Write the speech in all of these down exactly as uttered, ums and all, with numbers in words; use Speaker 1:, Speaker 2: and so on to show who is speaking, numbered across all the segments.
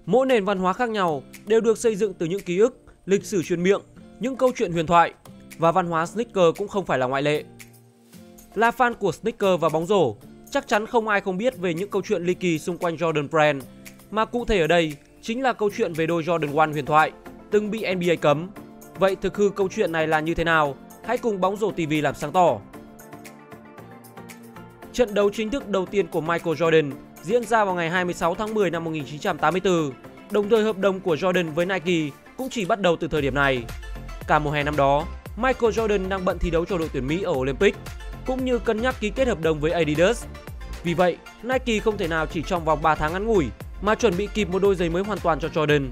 Speaker 1: Mỗi nền văn hóa khác nhau đều được xây dựng từ những ký ức, lịch sử truyền miệng, những câu chuyện huyền thoại, và văn hóa sneaker cũng không phải là ngoại lệ. Là fan của sneaker và bóng rổ, chắc chắn không ai không biết về những câu chuyện ly kỳ xung quanh Jordan Brand, mà cụ thể ở đây chính là câu chuyện về đôi Jordan một huyền thoại từng bị N B A cấm. Vậy thực hư câu chuyện này là như thế nào? Hãy cùng Bóng rổ ti vi làm sáng tỏ. Trận đấu chính thức đầu tiên của Michael Jordan diễn ra vào ngày hai mươi sáu tháng mười năm một nghìn chín trăm tám mươi tư, đồng thời hợp đồng của Jordan với Nike cũng chỉ bắt đầu từ thời điểm này. Cả mùa hè năm đó, Michael Jordan đang bận thi đấu cho đội tuyển Mỹ ở Olympic, cũng như cân nhắc ký kết hợp đồng với Adidas. Vì vậy, Nike không thể nào chỉ trong vòng ba tháng ngắn ngủi mà chuẩn bị kịp một đôi giày mới hoàn toàn cho Jordan.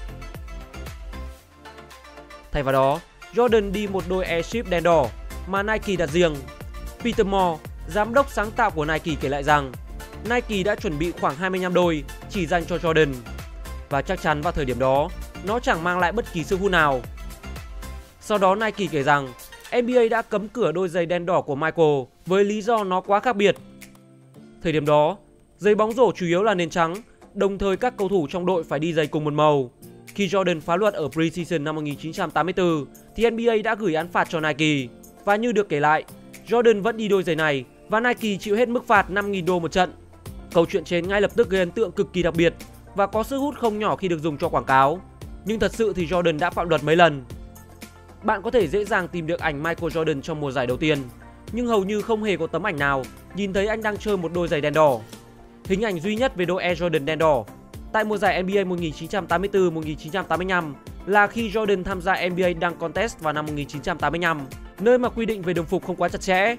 Speaker 1: Thay vào đó, Jordan đi một đôi Airship đen đỏ mà Nike đặt riêng. Peter Moore, giám đốc sáng tạo của Nike kể lại rằng Nike đã chuẩn bị khoảng hai mươi lăm đôi chỉ dành cho Jordan. Và chắc chắn vào thời điểm đó, nó chẳng mang lại bất kỳ sức hút nào. Sau đó Nike kể rằng N B A đã cấm cửa đôi giày đen đỏ của Michael với lý do nó quá khác biệt. Thời điểm đó, giày bóng rổ chủ yếu là nền trắng, đồng thời các cầu thủ trong đội phải đi giày cùng một màu. Khi Jordan phá luật ở preseason năm một nghìn chín trăm tám mươi tư thì N B A đã gửi án phạt cho Nike. Và như được kể lại, Jordan vẫn đi đôi giày này và Nike chịu hết mức phạt năm nghìn đô một trận. Câu chuyện trên ngay lập tức gây ấn tượng cực kỳ đặc biệt và có sức hút không nhỏ khi được dùng cho quảng cáo. Nhưng thật sự thì Jordan đã phạm luật mấy lần. Bạn có thể dễ dàng tìm được ảnh Michael Jordan trong mùa giải đầu tiên, nhưng hầu như không hề có tấm ảnh nào nhìn thấy anh đang chơi một đôi giày đen đỏ. Hình ảnh duy nhất về đôi Air Jordan đen đỏ tại mùa giải N B A một nghìn chín trăm tám mươi tư một nghìn chín trăm tám mươi lăm là khi Jordan tham gia N B A Dunk Contest vào năm một nghìn chín trăm tám mươi lăm, nơi mà quy định về đồng phục không quá chặt chẽ.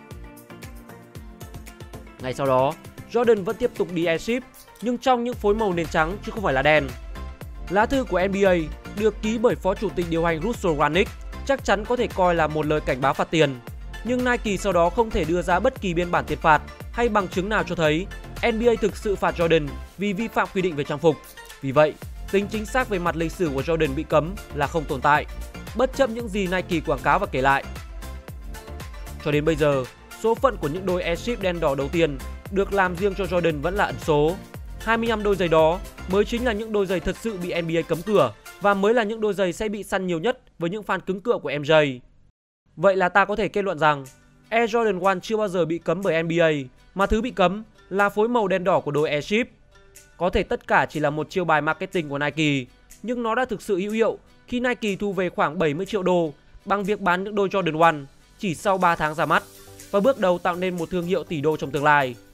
Speaker 1: Ngay sau đó, Jordan vẫn tiếp tục đi Airship, nhưng trong những phối màu nền trắng chứ không phải là đen. Lá thư của N B A được ký bởi Phó Chủ tịch điều hành Russell Westbrook chắc chắn có thể coi là một lời cảnh báo phạt tiền. Nhưng Nike sau đó không thể đưa ra bất kỳ biên bản tiền phạt hay bằng chứng nào cho thấy N B A thực sự phạt Jordan vì vi phạm quy định về trang phục. Vì vậy, tính chính xác về mặt lịch sử của Jordan bị cấm là không tồn tại, bất chấp những gì Nike quảng cáo và kể lại. Cho đến bây giờ, số phận của những đôi Airship đen đỏ đầu tiên được làm riêng cho Jordan vẫn là ẩn số. hai mươi lăm đôi giày đó mới chính là những đôi giày thật sự bị N B A cấm cửa và mới là những đôi giày sẽ bị săn nhiều nhất với những fan cứng cựa của M J. Vậy là ta có thể kết luận rằng Air Jordan một chưa bao giờ bị cấm bởi N B A, mà thứ bị cấm là phối màu đen đỏ của đôi Airship. Có thể tất cả chỉ là một chiêu bài marketing của Nike, nhưng nó đã thực sự hữu hiệu khi Nike thu về khoảng bảy mươi triệu đô bằng việc bán những đôi Jordan một chỉ sau ba tháng ra mắt và bước đầu tạo nên một thương hiệu tỷ đô trong tương lai.